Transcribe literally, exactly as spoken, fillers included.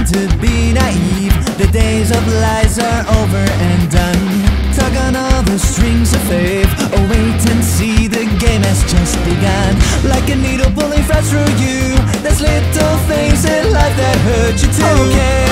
to be naive. The days of lies are over and done. Tug on all the strings of faith. Oh, wait and see, the game has just begun. Like a needle pulling fresh through you, there's little things in life that hurt you too. Okay,